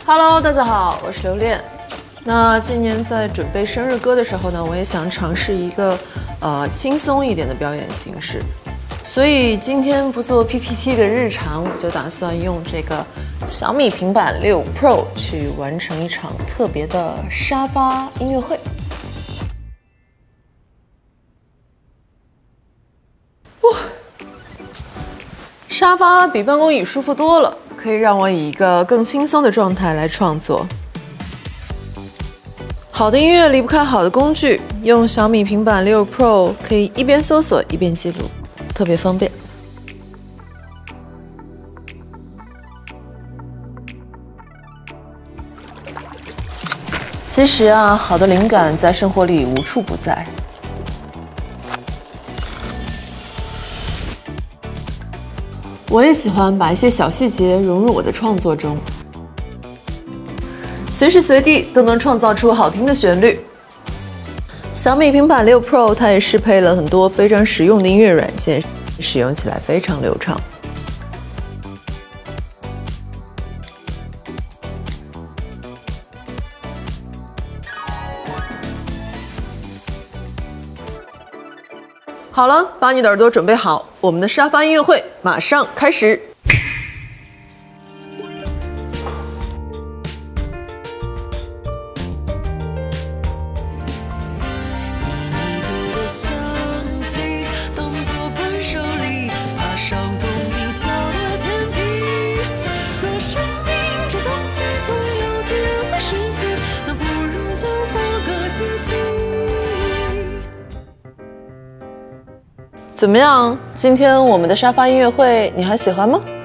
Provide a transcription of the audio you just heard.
Hello， 大家好，我是榴莲。那今年在准备生日歌的时候呢，我也想尝试一个轻松一点的表演形式，所以今天不做 PPT 的日常，我就打算用这个小米平板6 Pro 去完成一场特别的沙发音乐会。哇，沙发比办公椅舒服多了，可以让我以一个更轻松的状态来创作。好的音乐离不开好的工具，用小米平板6 Pro 可以一边搜索一边记录，特别方便。其实啊，好的灵感在生活里无处不在。我也喜欢把一些小细节融入我的创作中，随时随地都能创造出好听的旋律。小米平板6 Pro 它也适配了很多非常实用的音乐软件，使用起来非常流畅。好了，把你的耳朵准备好，我们的沙发音乐会马上开始。怎么样？今天我们的沙发音乐会你还喜欢吗？